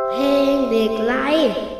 เพลงเด็กไร้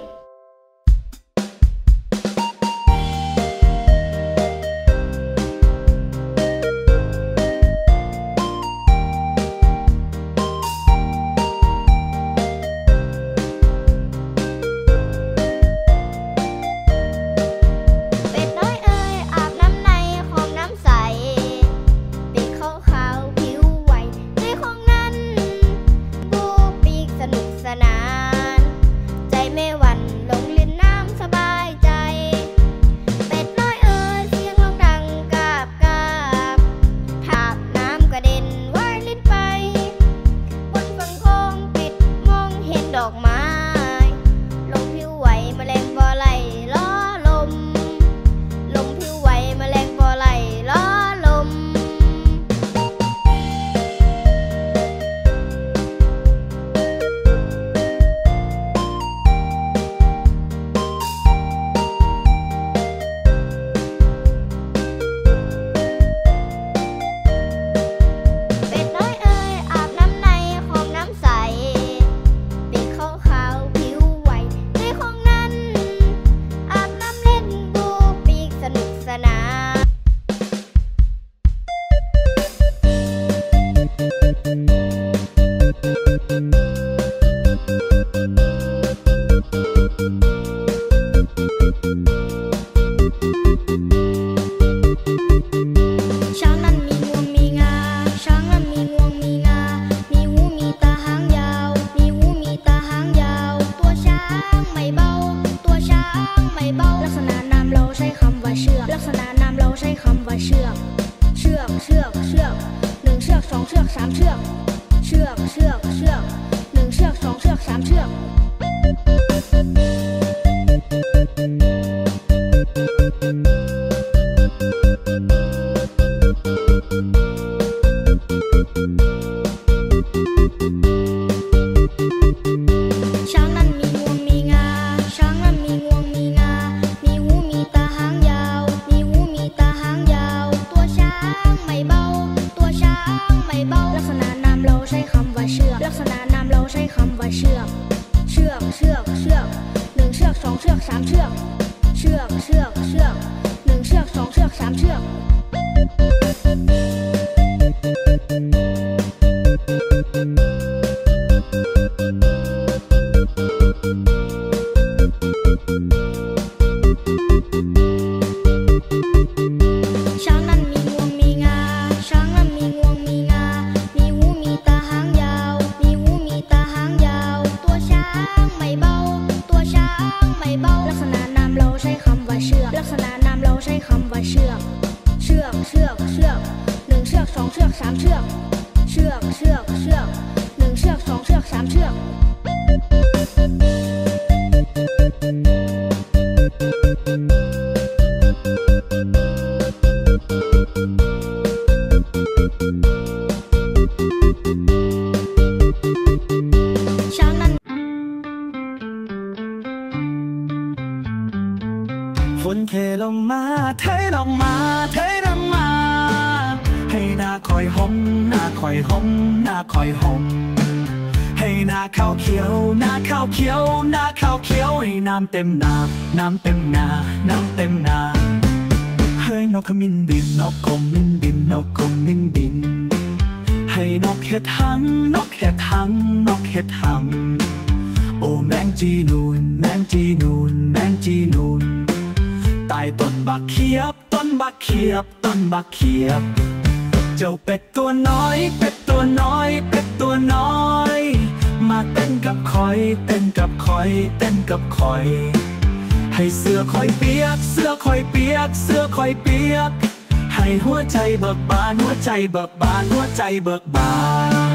ฝนเทลงมาเทลงมาเทลงมาให้นาคอยห่มนาคอยห่มนาคอยห่มให้นาข้าวเขียวนาข้าวเขียวนาข้าวเขียวให้น้ำเต็มนาน้ำเต็มนาน้ำเต็มนาเฮ้ยนกขมิ้นบินนกกงมิ้นบินนกกงมิ้นบินให้นกเห็ดหังนกเห็ดหังนกเห็ดหังโอ้แมงจีนูนแมงจีนูนแมงจีนูนใต้ต้นบักเขียบต้นบักเขียบต้นบักเขียบเจ้าเป็ดตัวน้อยเป็ดตัวน้อยเป็ดตัวน้อยมาเต้นกับคอยเต้นกับคอยเต้นกับคอยให้เสื้อคอยเปียกเสื้อคอยเปียกเสื้อคอยเปียกให้หัวใจเบิกบานหัวใจเบิกบานหัวใจเบิกบาน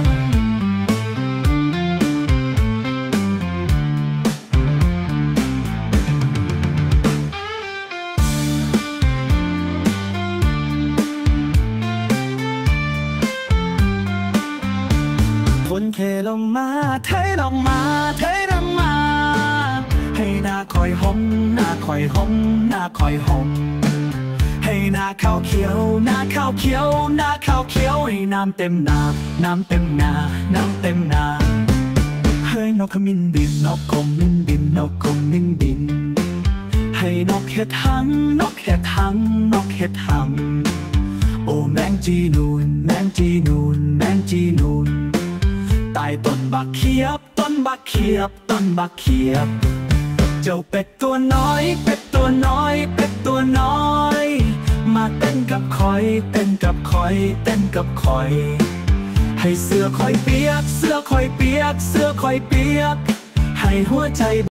ฝนเทลงมาเทลงมาเทลงมาให้นาคอยห่มนาคอยห่มนาคอยห่มให้นาข้าวเขียวนาข้าวเขียวนาข้าวเขียวให้น้ำเต็มนาน้ำเต็มนาน้ำเต็มนาเฮ้ยนกขมิ้นบินนกขมิ้นบินนกขมิ้นบินให้นกเห็ดหังนกเห็ดหังนกเห็ดหังโอ้แมงจีนูนแมงจีนูนแมงจีนูนใต้ต้นบักเขียบต้นบักเขียบต้นบักเขียบเจ้าเป็ดตัวน้อยเป็ดตัวน้อยเป็ดตัวน้อยมาเต้นกับคอยเต้นกับคอยเต้นกับคอยให้เสื้อคอยเปียกเสื้อคอยเปียกเสื้อคอยเปียกให้หัวใจ